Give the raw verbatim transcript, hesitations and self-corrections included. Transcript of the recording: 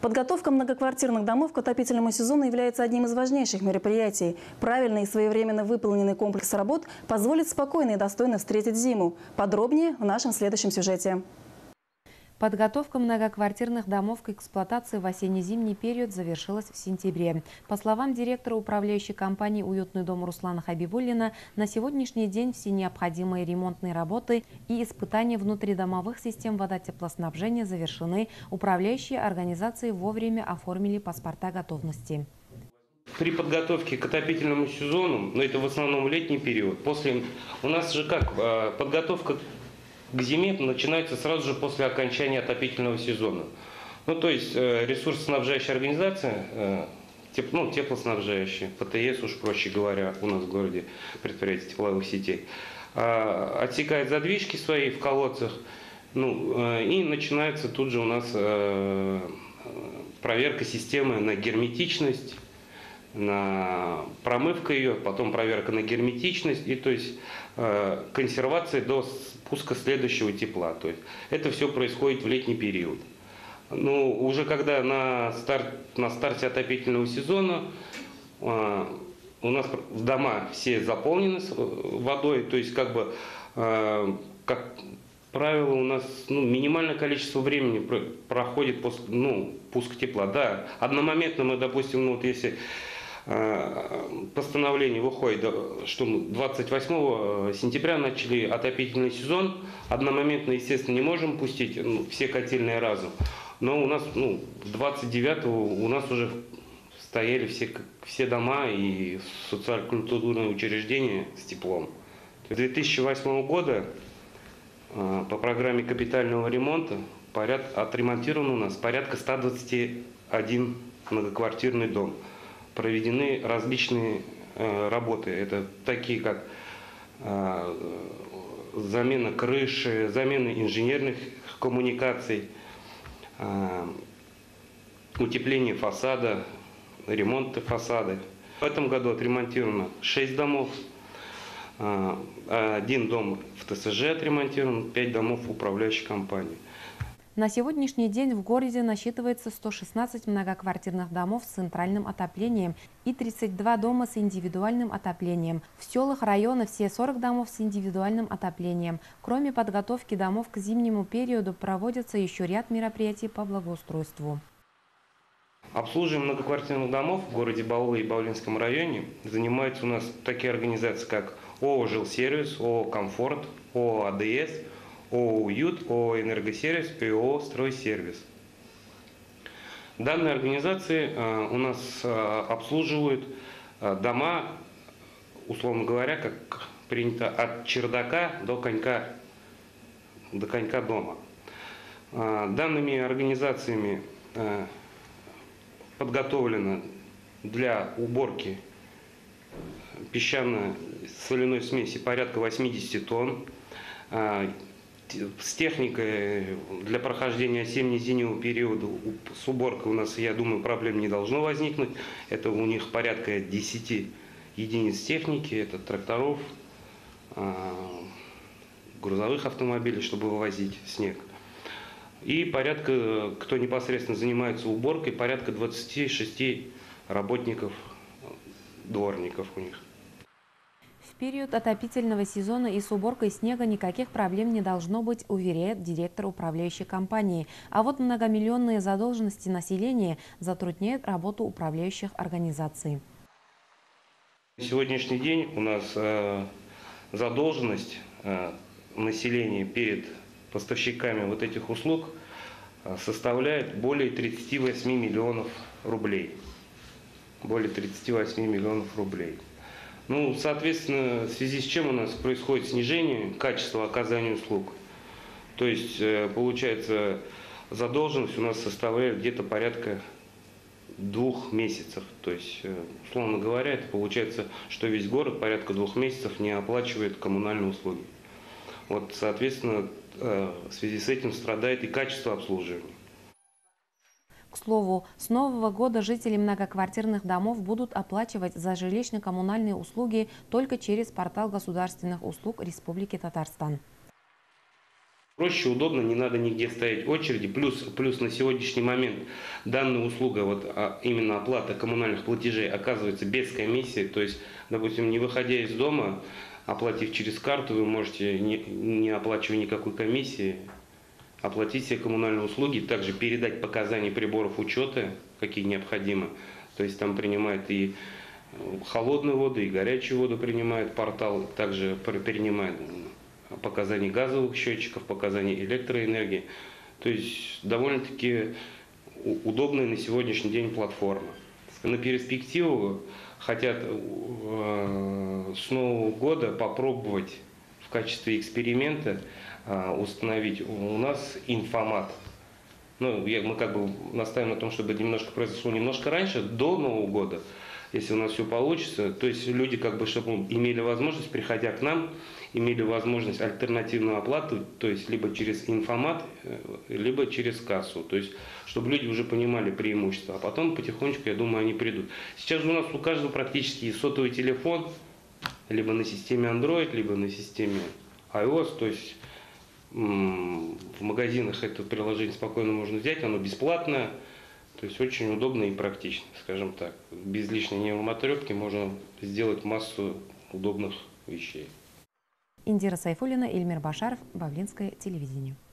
Подготовка многоквартирных домов к отопительному сезону является одним из важнейших мероприятий. Правильный и своевременно выполненный комплекс работ позволит спокойно и достойно встретить зиму. Подробнее в нашем следующем сюжете. Подготовка многоквартирных домов к эксплуатации в осенне-зимний период завершилась в сентябре. По словам директора управляющей компании «Уютный дом» Руслана Хабибуллина, на сегодняшний день все необходимые ремонтные работы и испытания внутридомовых систем водотеплоснабжения завершены. Управляющие организации вовремя оформили паспорта готовности. При подготовке к отопительному сезону, но это в основном летний период, после у нас же как подготовка к зиме начинается сразу же после окончания отопительного сезона. Ну, то есть ресурсоснабжающая организация, теп, ну, теплоснабжающая, ПТС уж проще говоря, у нас в городе предприятие тепловых сетей, отсекает задвижки свои в колодцах, ну, и начинается тут же у нас проверка системы на герметичность, на промывка ее, потом проверка на герметичность и то есть э, консервация до спуска следующего тепла. То есть это все происходит в летний период. Ну, уже когда на, старт, на старте отопительного сезона э, у нас дома все заполнены водой, то есть как бы э, как правило у нас ну, минимальное количество времени проходит после ну, пуска тепла. Да, одномоментно мы, допустим, ну, вот если постановление выходит, что мы двадцать восьмого сентября начали отопительный сезон. Одномоментно, естественно, не можем пустить ну, все котельные разом. Но у нас ну, двадцать девятого у нас уже стояли все, все дома и социально-культурные учреждения с теплом. С две тысячи восьмого года по программе капитального ремонта порядка, отремонтировано у нас порядка ста двадцати одного многоквартирный дом. Проведены различные э, работы. Это такие, как э, замена крыши, замена инженерных коммуникаций, э, утепление фасада, ремонт фасада. В этом году отремонтировано шесть домов, э, один дом в ТСЖ отремонтирован, пять домов в управляющей компании. На сегодняшний день в городе насчитывается сто шестнадцать многоквартирных домов с центральным отоплением и тридцать два дома с индивидуальным отоплением. В селах района все сорок домов с индивидуальным отоплением. Кроме подготовки домов к зимнему периоду проводится еще ряд мероприятий по благоустройству. Обслуживанием многоквартирных домов в городе Баулы и Баулинском районе занимаются у нас такие организации, как ООО «Жилсервис», ООО «Комфорт», ООО «АДС», ООО «Уют», ООО «Энергосервис» и ООО «Стройсервис». Данные организации э, у нас э, обслуживают э, дома, условно говоря, как принято, от чердака до конька, до конька дома. Э, данными организациями э, подготовлено для уборки песчано-соляной смеси порядка восьмидесяти тонн. Э, С техникой для прохождения осенне-зимнего периода с уборкой у нас, я думаю, проблем не должно возникнуть. Это у них порядка десяти единиц техники, это тракторов, грузовых автомобилей, чтобы вывозить снег. И порядка, кто непосредственно занимается уборкой, порядка двадцати шести работников, дворников у них. В период отопительного сезона и с уборкой снега никаких проблем не должно быть, уверяет директор управляющей компании. А вот многомиллионные задолженности населения затрудняют работу управляющих организаций. На сегодняшний день у нас э, задолженность э, населения перед поставщиками вот этих услуг э, составляет более тридцати восьми миллионов рублей. Более тридцати восьми миллионов рублей. Ну, соответственно, в связи с чем у нас происходит снижение качества оказания услуг. То есть, получается, задолженность у нас составляет где-то порядка двух месяцев. То есть, условно говоря, это получается, что весь город порядка двух месяцев не оплачивает коммунальные услуги. Вот, соответственно, в связи с этим страдает и качество обслуживания. К слову, с нового года жители многоквартирных домов будут оплачивать за жилищно-коммунальные услуги только через портал государственных услуг Республики Татарстан. Проще, удобно, не надо нигде стоять в очереди. Плюс, плюс на сегодняшний момент данная услуга, вот, а именно оплата коммунальных платежей, оказывается без комиссии. То есть, допустим, не выходя из дома, оплатив через карту, вы можете, не, не оплачивая никакой комиссии, оплатить все коммунальные услуги, также передать показания приборов учета, какие необходимы. То есть там принимает и холодную воду, и горячую воду принимает портал, также принимает показания газовых счетчиков, показания электроэнергии. То есть довольно-таки удобная на сегодняшний день платформа. На перспективу хотят э, с Нового года попробовать в качестве эксперимента э, установить у нас инфомат. Ну, я, мы как бы настаиваем на том, чтобы немножко произошло немножко раньше, до Нового года, если у нас все получится. То есть люди как бы, чтобы имели возможность, приходя к нам, имели возможность альтернативную оплату, то есть либо через инфомат, либо через кассу. То есть, чтобы люди уже понимали преимущества. А потом потихонечку, я думаю, они придут. Сейчас же у нас у каждого практически сотовый телефон, либо на системе Android, либо на системе iOS. То есть в магазинах это приложение спокойно можно взять, оно бесплатное. То есть очень удобно и практично, скажем так. Без лишней нервомотрепки можно сделать массу удобных вещей. Индира Сайфуллина, Эльмир Башаров, Бавлинское телевидение.